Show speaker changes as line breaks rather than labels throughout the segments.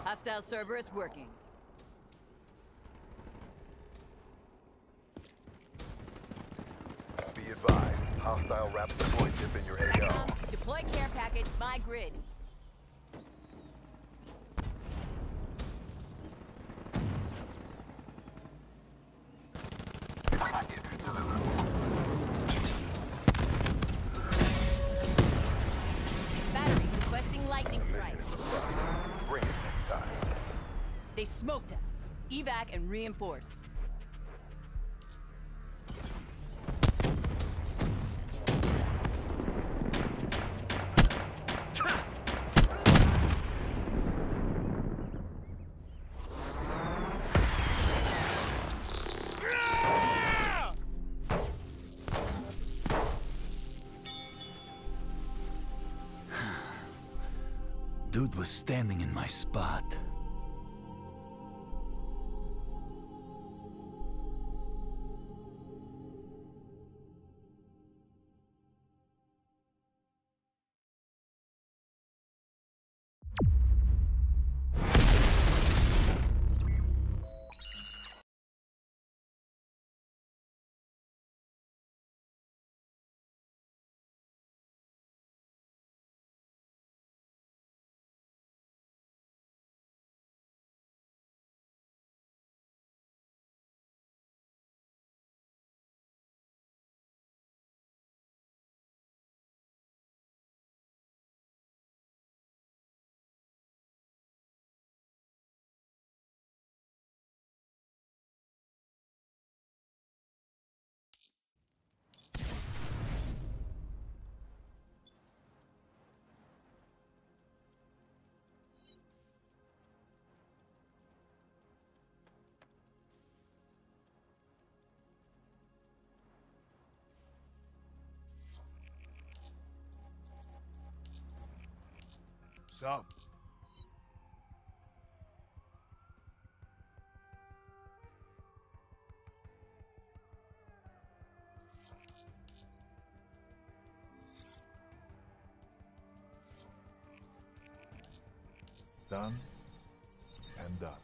Hostile Cerberus working.
Be advised, hostile rapid deploy ship in your AO.
Deploy care package, my grid.
Package delivered.
Battery requesting lightning strike.
Mission is a bust. Bring it next time.
They smoked us. Evac and reinforce.
Dude was standing in my spot.
Sup? Done and done.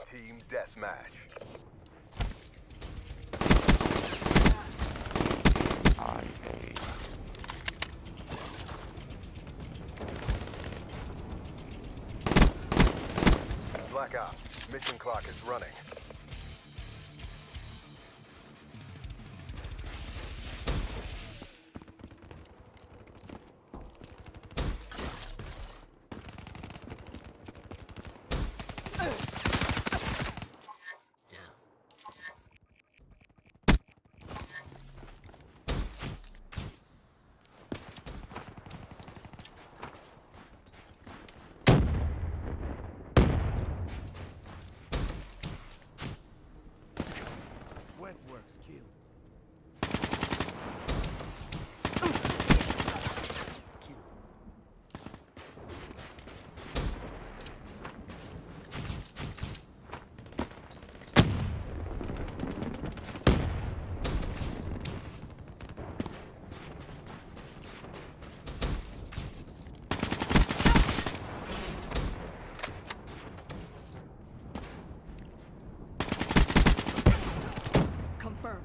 Team deathmatch. Black Ops, mission clock is running.
Wetworks kill.
Confirm.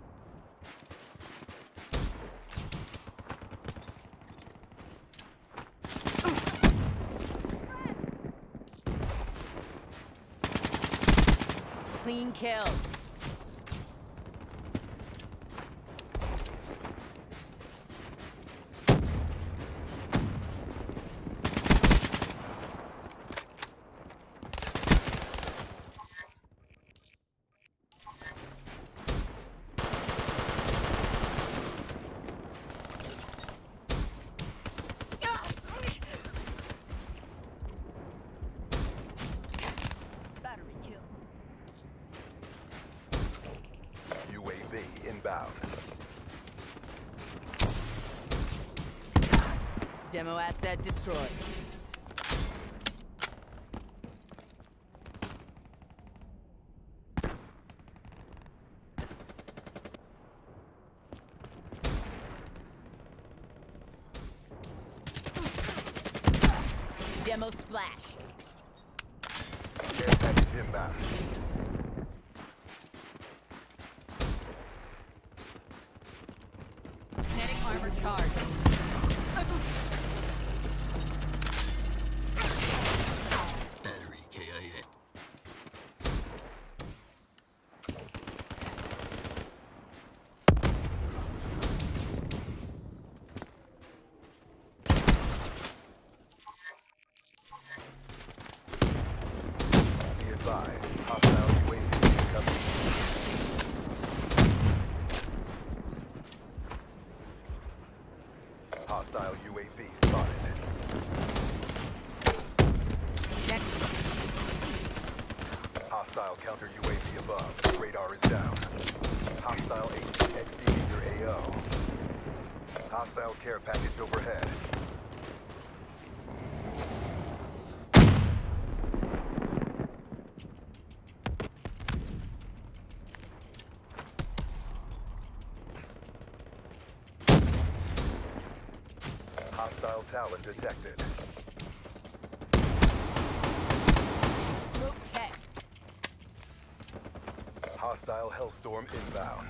Clean kill. Battery kill.
UAV inbound.
Demo asset destroyed. Demo splash.
Care package inbound.
Kinetic armor charge.
Battery KIA.
Be advised, hostile UAV incoming. Hostile UAV spotted.
Next.
Hostile counter UAV above. Radar is down. Hostile HCXD in your AO. Hostile care package overhead. Hostile Talon detected.
Smoke check.
Hostile Hellstorm inbound.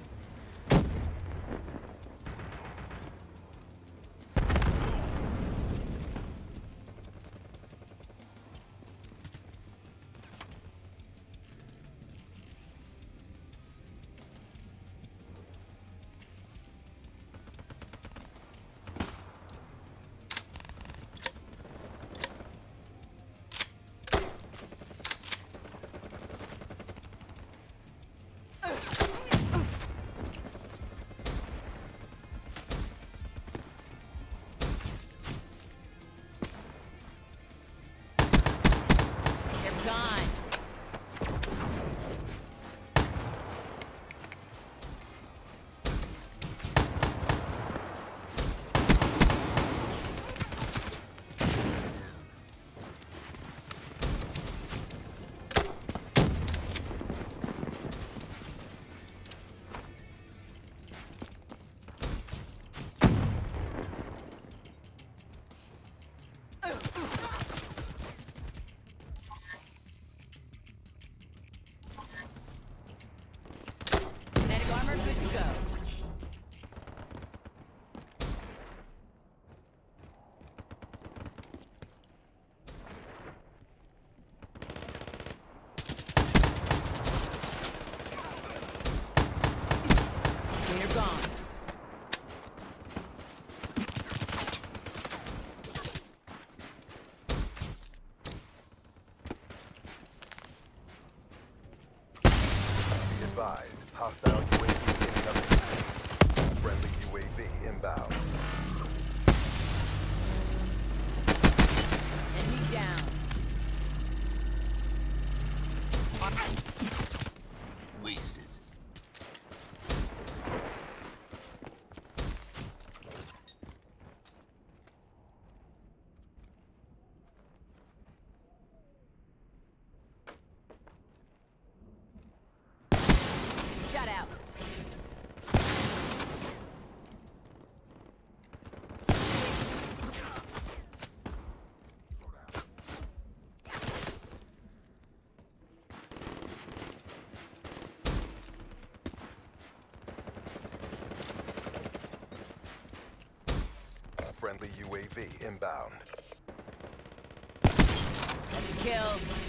They're gone.
advised. Hostile UAV incoming. Friendly UAV inbound.
Enemy down.
Wasted.
Shut out.
Friendly UAV inbound.
That's a kill.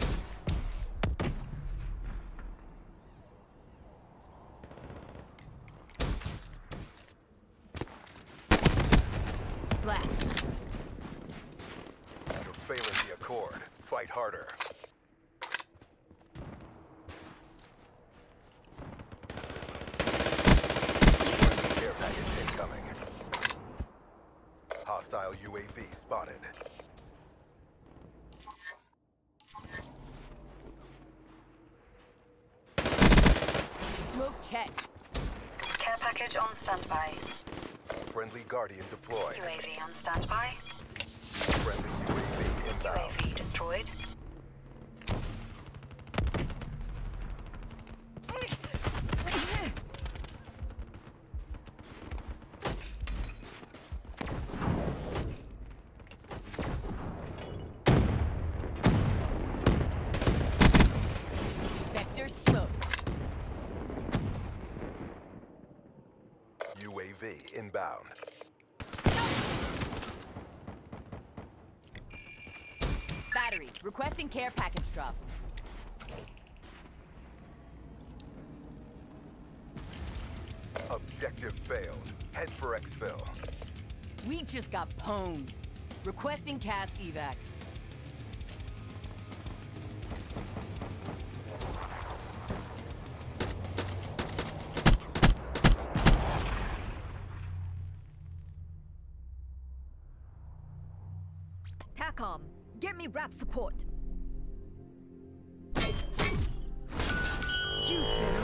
Splash.
You're failing the Accord. Fight harder. Friendly care package incoming. Hostile UAV spotted.
Smoke check.
Care package on standby.
Friendly Guardian deployed.
UAV on standby.
Friendly UAV inbound.
UAV destroyed.
Spectre smoked.
UAV inbound.
Battery. Requesting care package drop.
Objective failed. Head for exfil.
We just got pwned. Requesting CAS evac.
TACOM, get me rap support. You better